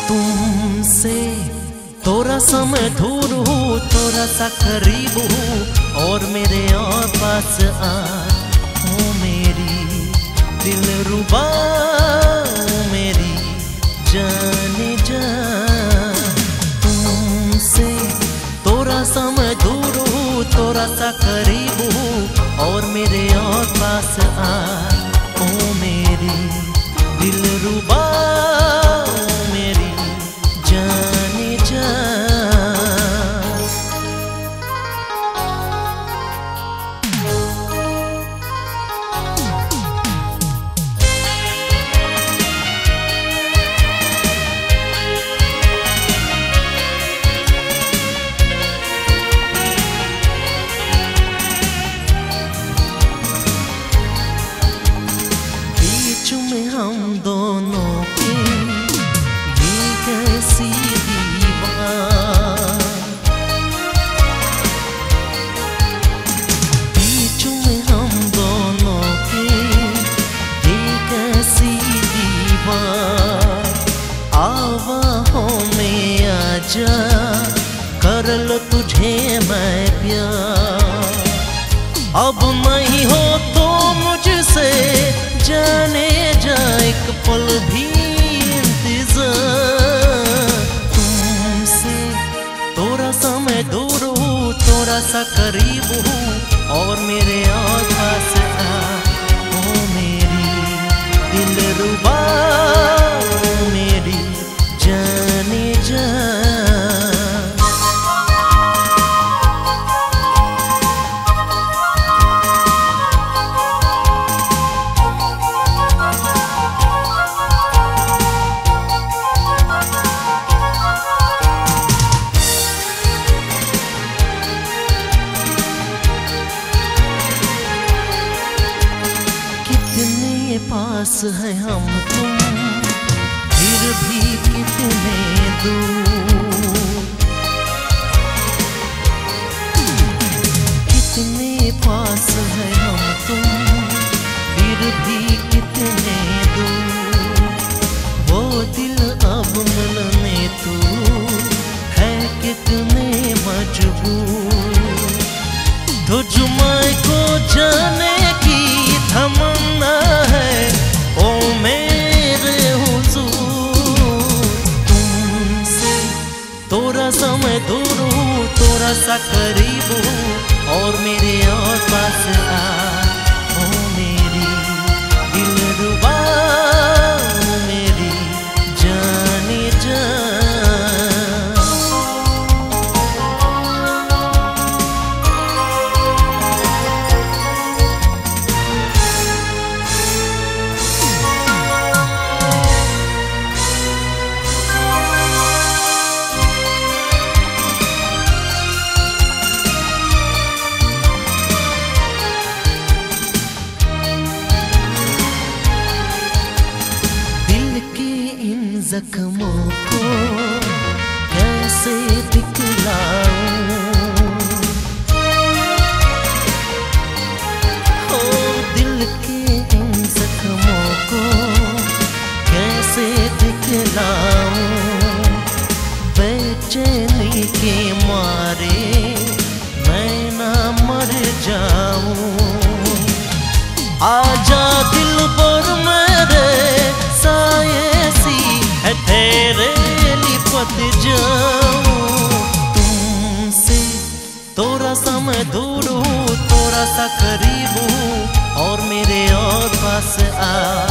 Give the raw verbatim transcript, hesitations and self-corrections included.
तुमसे थोड़ा समय दूर हूँ, थोड़ा सा करीब हूँ, और मेरे और पास आ ओ मेरी दिलरुबा, मेरी जाने जा। तुमसे थोड़ा समय दूर हूँ, थोड़ा सा करीब हूँ, और मेरे और पास आ ओ मेरी दिलरुबा, मेरी जाने जा। बीच में हम दोनों के ये कैसी दीवार, बीच में हम दोनों के ये कैसी दीवार। आवाहों में आजा, कर लो तुझे मैं प्यार। अब नहीं हो तो मुझसे जाने जा एक पल भी इंतजार। तुमसे थोड़ा समय दूर हूँ, थोड़ा सा करीब हूँ, और मेरे और पास आ ओ मेरी दिलरुबा, मेरी जाने जा। कितने पास है हम तुम, फिर भी कितने दूर। कितने पास है हम तुम, फिर भी कितने दूर। वो दिल अब मिलने तू है कितने मजबूर। तुझ मैं को जाने की तमन्ना है ओ मेरे हुजूर। तुमसे थोड़ा समय दूर हूँ, थोड़ा सा करीब हूँ, और मेरे और पास आ ओ मेरी दिलरुबा, मेरी जाने जा। जख्मों को कैसे दिखलाऊं, हो दिल के इन जख्मों को कैसे दिखलाऊं। बेचैनी के मारे मैं ना मर जाऊं। आजा दिल पर मेरे साये सी है तेरे लिपट जाऊं। तुमसे थोड़ा समय दूर हूँ, थोड़ा सा करीब हूँ, और मेरे और पास आ